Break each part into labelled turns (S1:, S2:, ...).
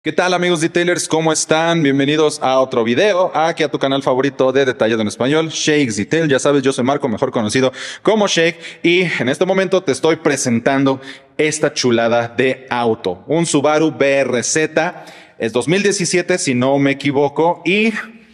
S1: ¿Qué tal, amigos detailers? ¿Cómo están? Bienvenidos a otro video, aquí a tu canal favorito de Detallado en Español, Shakes Detail. Ya sabes, yo soy Marco, mejor conocido como Shake, y en este momento te estoy presentando esta chulada de auto, un Subaru BRZ. Es 2017, si no me equivoco, y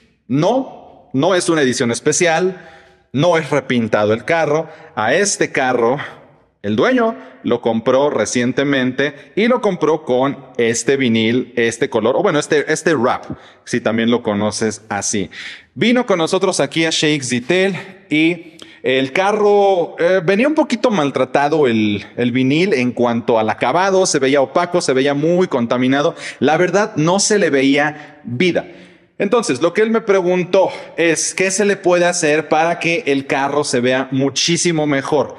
S1: no es una edición especial, no es repintado el carro. A este carro el dueño lo compró recientemente y lo compró con este vinil, este color, o bueno, este wrap, si también lo conoces así. Vino con nosotros aquí a Shakes Detail y el carro venía un poquito maltratado el vinil en cuanto al acabado, se veía opaco, se veía muy contaminado. La verdad, no se le veía vida. Entonces, lo que él me preguntó es qué se le puede hacer para que el carro se vea muchísimo mejor.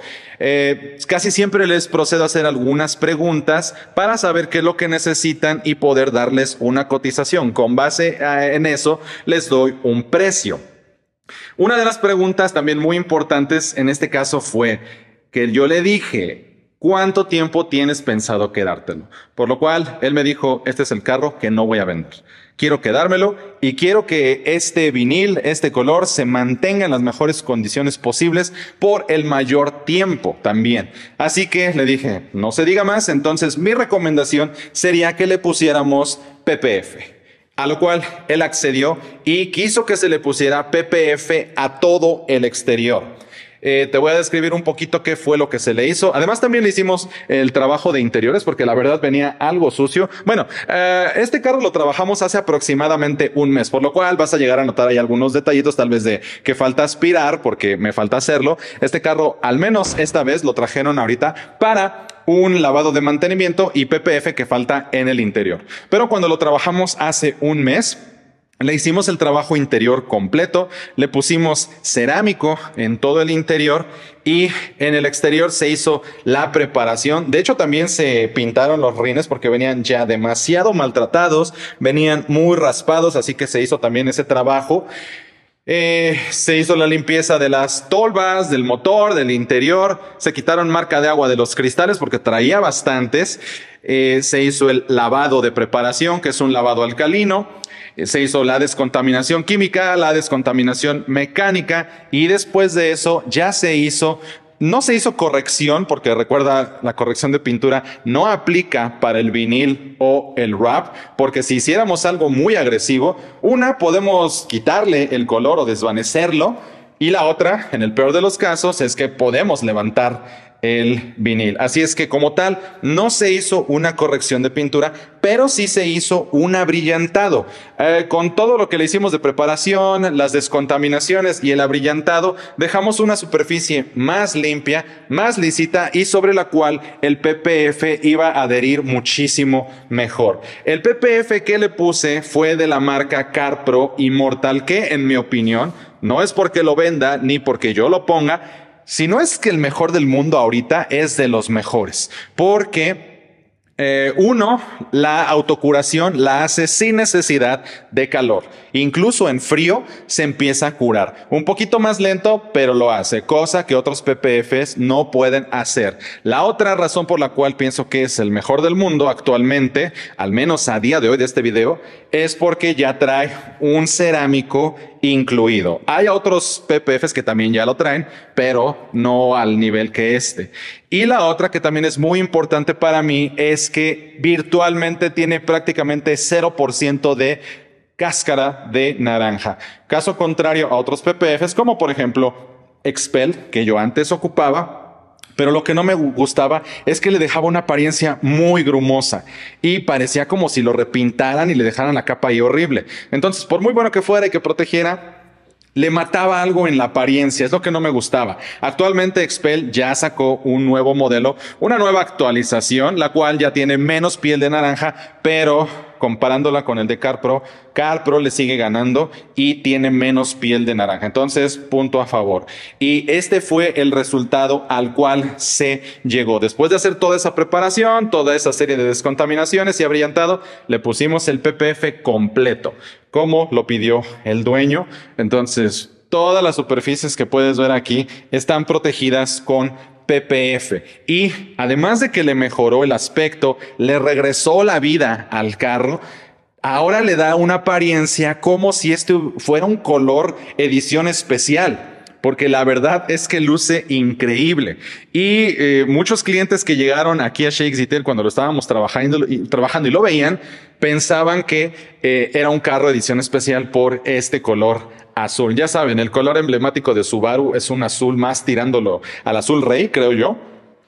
S1: Casi siempre les procedo a hacer algunas preguntas para saber qué es lo que necesitan y poder darles una cotización. Con base en eso, les doy un precio. Una de las preguntas también muy importantes en este caso fue que yo le dije: ¿cuánto tiempo tienes pensado quedártelo? Por lo cual, él me dijo: este es el carro que no voy a vender. Quiero quedármelo y quiero que este vinil, este color, se mantenga en las mejores condiciones posibles por el mayor tiempo también. Así que le dije, no se diga más, entonces mi recomendación sería que le pusiéramos PPF. A lo cual él accedió y quiso que se le pusiera PPF a todo el exterior. Te voy a describir un poquito qué fue lo que se le hizo. Además, también le hicimos el trabajo de interiores porque la verdad venía algo sucio. Bueno, este carro lo trabajamos hace aproximadamente un mes, por lo cual vas a llegar a notar ahí algunos detallitos, tal vez de que falta aspirar porque me falta hacerlo. Este carro, al menos esta vez, lo trajeron ahorita para un lavado de mantenimiento y PPF que falta en el interior. Pero cuando lo trabajamos hace un mes, le hicimos el trabajo interior completo, le pusimos cerámico en todo el interior y en el exterior se hizo la preparación. De hecho, también se pintaron los rines porque venían ya demasiado maltratados, venían muy raspados, así que se hizo también ese trabajo. Se hizo la limpieza de las tolvas, del motor, del interior. Se quitaron marca de agua de los cristales porque traía bastantes. Se hizo el lavado de preparación, que es un lavado alcalino. Se hizo la descontaminación química, la descontaminación mecánica y después de eso ya no se hizo corrección, porque recuerda, la corrección de pintura no aplica para el vinil o el wrap, porque si hiciéramos algo muy agresivo, podemos quitarle el color o desvanecerlo, y la otra, en el peor de los casos, es que podemos levantar el vinil. Así es que como tal, no se hizo una corrección de pintura, pero sí se hizo un abrillantado. Con todo lo que le hicimos de preparación, las descontaminaciones y el abrillantado, dejamos una superficie más limpia, más lisita y sobre la cual el PPF iba a adherir muchísimo mejor. El PPF que le puse fue de la marca CarPro Immortal, que en mi opinión, no es porque lo venda ni porque yo lo ponga, si no es que el mejor del mundo ahorita, es de los mejores. Porque la autocuración la hace sin necesidad de calor. Incluso en frío se empieza a curar. Un poquito más lento, pero lo hace, cosa que otros PPFs no pueden hacer. La otra razón por la cual pienso que es el mejor del mundo actualmente, al menos a día de hoy de este video, es porque ya trae un cerámico incluido. Hay otros PPFs que también ya lo traen, pero no al nivel que este. Y la otra que también es muy importante para mí es que virtualmente tiene prácticamente 0% de cáscara de naranja. Caso contrario a otros PPFs, como por ejemplo Expel, que yo antes ocupaba. Pero lo que no me gustaba es que le dejaba una apariencia muy grumosa y parecía como si lo repintaran y le dejaran la capa ahí horrible. Entonces, por muy bueno que fuera y que protegiera, le mataba algo en la apariencia, es lo que no me gustaba. Actualmente Expel ya sacó un nuevo modelo, una nueva actualización, la cual ya tiene menos piel de naranja, pero comparándola con el de CarPro le sigue ganando y tiene menos piel de naranja. Entonces, punto a favor. Y este fue el resultado al cual se llegó. Después de hacer toda esa preparación, toda esa serie de descontaminaciones y abrillantado, le pusimos el PPF completo, como lo pidió el dueño. Entonces, todas las superficies que puedes ver aquí están protegidas con PPF. Y además de que le mejoró el aspecto, le regresó la vida al carro. Ahora le da una apariencia como si este fuera un color edición especial. Porque la verdad es que luce increíble. Y muchos clientes que llegaron aquí a Shakes Detail cuando lo estábamos trabajando y lo veían, pensaban que era un carro edición especial por este color azul. Ya saben, el color emblemático de Subaru es un azul más tirándolo al azul rey, creo yo.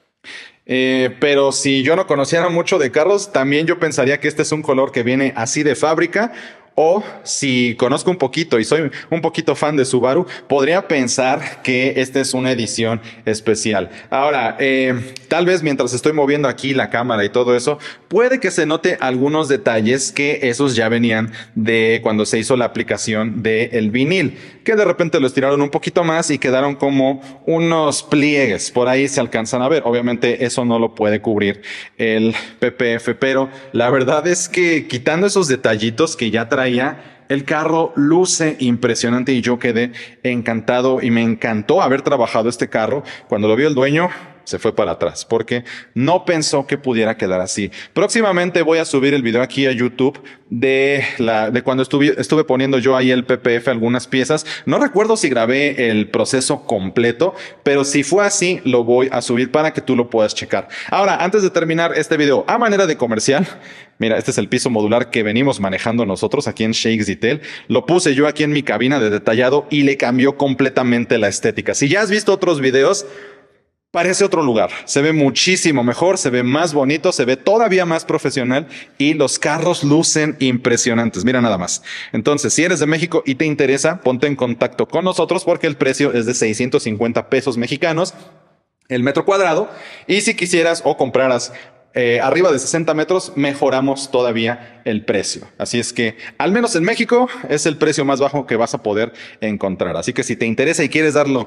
S1: Pero si yo no conociera mucho de carros, también yo pensaría que este es un color que viene así de fábrica. O si conozco un poquito y soy un poquito fan de Subaru, podría pensar que esta es una edición especial. Ahora, tal vez mientras estoy moviendo aquí la cámara y todo eso, puede que se note algunos detalles que esos ya venían de cuando se hizo la aplicación del vinil, que de repente lo estiraron un poquito más y quedaron como unos pliegues. Por ahí se alcanzan a ver. Obviamente eso no lo puede cubrir el PPF, pero la verdad es que quitando esos detallitos que ya trae, el carro luce impresionante y yo quedé encantado y me encantó haber trabajado este carro. Cuando lo vio el dueño, se fue para atrás porque no pensó que pudiera quedar así. Próximamente voy a subir el video aquí a YouTube de cuando estuve poniendo yo ahí el PPF algunas piezas. No recuerdo si grabé el proceso completo, pero si fue así, lo voy a subir para que tú lo puedas checar. Ahora, antes de terminar este video, a manera de comercial, mira, este es el piso modular que venimos manejando nosotros aquí en Shakes Detail. Lo puse yo aquí en mi cabina de detallado y le cambió completamente la estética. Si ya has visto otros videos, parece otro lugar. Se ve muchísimo mejor, se ve más bonito, se ve todavía más profesional y los carros lucen impresionantes. Mira nada más. Entonces, si eres de México y te interesa, ponte en contacto con nosotros porque el precio es de 650 pesos mexicanos el metro cuadrado. Y si quisieras o compraras arriba de 60 metros, mejoramos todavía el precio. Así es que, al menos en México, es el precio más bajo que vas a poder encontrar. Así que si te interesa y quieres darle,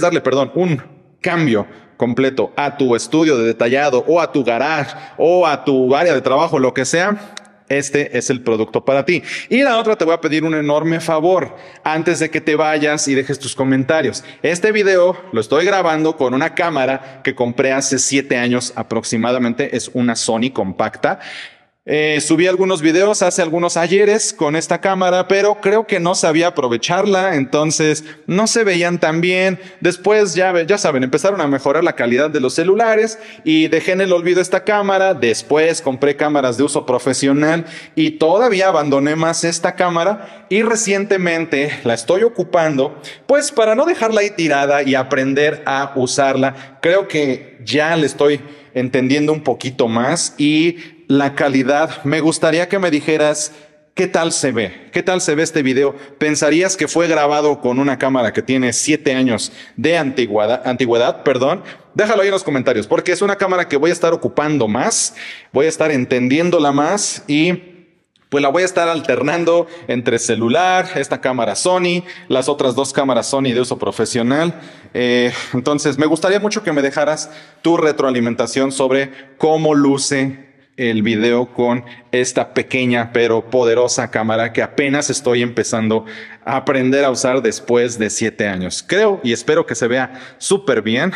S1: un cambio completo a tu estudio de detallado o a tu garage o a tu área de trabajo, lo que sea, este es el producto para ti. Y la otra, te voy a pedir un enorme favor antes de que te vayas y dejes tus comentarios. Este video lo estoy grabando con una cámara que compré hace 7 años aproximadamente. Es una Sony compacta. Subí algunos videos hace algunos ayeres con esta cámara, pero creo que no sabía aprovecharla, entonces no se veían tan bien. Después ya saben, empezaron a mejorar la calidad de los celulares y dejé en el olvido esta cámara. Después compré cámaras de uso profesional y todavía abandoné más esta cámara y recientemente la estoy ocupando pues para no dejarla ahí tirada y aprender a usarla. Creo que ya le estoy entendiendo un poquito más y la calidad, me gustaría que me dijeras qué tal se ve, qué tal se ve este video. ¿Pensarías que fue grabado con una cámara que tiene 7 años de antigüedad, perdón? Déjalo ahí en los comentarios, porque es una cámara que voy a estar ocupando más, voy a estar entendiéndola más y pues la voy a estar alternando entre celular, esta cámara Sony, las otras 2 cámaras Sony de uso profesional. Entonces me gustaría mucho que me dejaras tu retroalimentación sobre cómo luce el video con esta pequeña pero poderosa cámara que apenas estoy empezando a aprender a usar después de 7 años. Creo y espero que se vea súper bien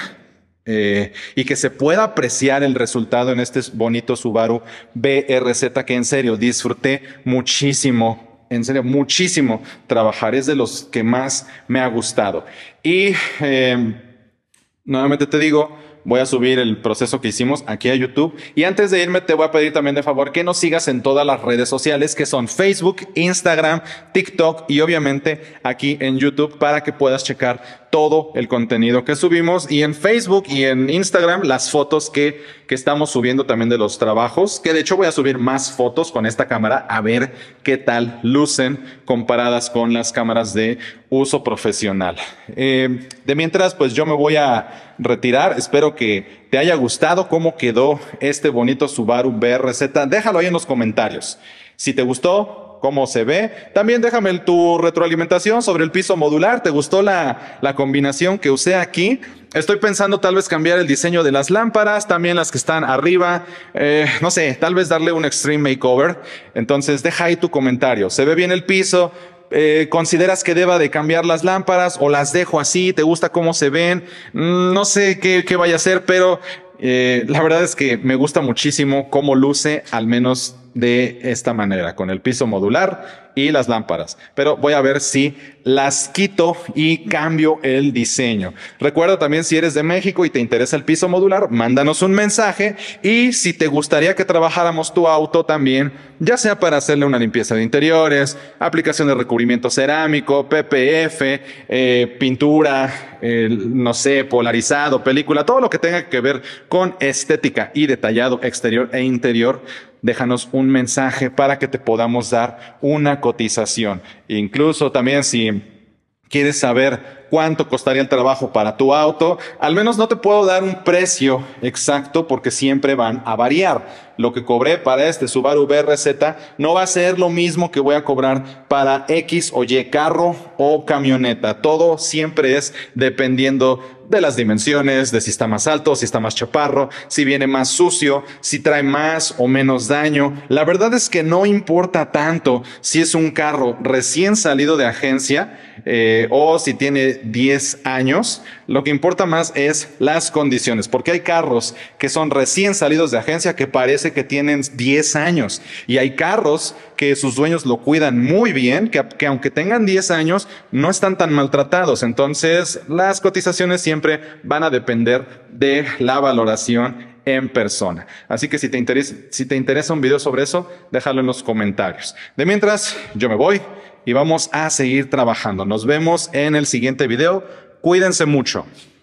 S1: y que se pueda apreciar el resultado en este bonito Subaru BRZ que en serio disfruté muchísimo. En serio, muchísimo trabajar. Es de los que más me ha gustado. Y nuevamente te digo, voy a subir el proceso que hicimos aquí a YouTube. Y antes de irme, te voy a pedir también de favor que nos sigas en todas las redes sociales, que son Facebook, Instagram, TikTok y obviamente aquí en YouTube, para que puedas checar todo el contenido que subimos. Y en Facebook y en Instagram, las fotos que estamos subiendo también de los trabajos, que de hecho voy a subir más fotos con esta cámara a ver qué tal lucen comparadas con las cámaras de uso profesional. De mientras, pues yo me voy a retirar. Espero que te haya gustado cómo quedó este bonito Subaru BRZ. Déjalo ahí en los comentarios. Si te gustó cómo se ve, también déjame tu retroalimentación sobre el piso modular. ¿Te gustó la combinación que usé aquí? Estoy pensando tal vez cambiar el diseño de las lámparas, también las que están arriba, no sé, tal vez darle un extreme makeover. Entonces deja ahí tu comentario. ¿Se ve bien el piso? ¿Consideras que deba de cambiar las lámparas o las dejo así? ¿Te gusta cómo se ven? No sé qué vaya a hacer, pero la verdad es que me gusta muchísimo cómo luce, al menos de esta manera, con el piso modular y las lámparas. Pero voy a ver si las quito y cambio el diseño. Recuerda también, si eres de México y te interesa el piso modular, mándanos un mensaje, y si te gustaría que trabajáramos tu auto también, ya sea para hacerle una limpieza de interiores, aplicación de recubrimiento cerámico, PPF, pintura, no sé, polarizado, película, todo lo que tenga que ver con estética y detallado exterior e interior, déjanos un mensaje para que te podamos dar una cotización. Incluso también, si quieres saber cuánto costaría el trabajo para tu auto, al menos no te puedo dar un precio exacto porque siempre van a variar. Lo que cobré para este Subaru BRZ no va a ser lo mismo que voy a cobrar para X o Y carro o camioneta. Todo siempre es dependiendo de las dimensiones, de si está más alto, si está más chaparro, si viene más sucio, si trae más o menos daño. La verdad es que no importa tanto si es un carro recién salido de agencia o si tiene 10 años. Lo que importa más es las condiciones, porque hay carros que son recién salidos de agencia que parece que tienen 10 años, y hay carros que sus dueños lo cuidan muy bien, que aunque tengan 10 años no están tan maltratados. Entonces las cotizaciones siempre van a depender de la valoración en persona. Así que si te interesa un video sobre eso, déjalo en los comentarios. De mientras, yo me voy y vamos a seguir trabajando. Nos vemos en el siguiente video. Cuídense mucho.